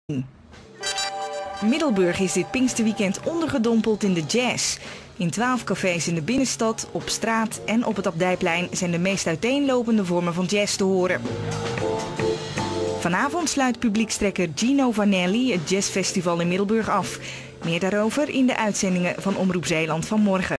Middelburg is dit Pinksterweekend ondergedompeld in de jazz. In 12 cafés in de binnenstad, op straat en op het Abdijplein zijn de meest uiteenlopende vormen van jazz te horen. Vanavond sluit publiekstrekker Gino Vanelli het jazzfestival in Middelburg af. Meer daarover in de uitzendingen van Omroep Zeeland van morgen.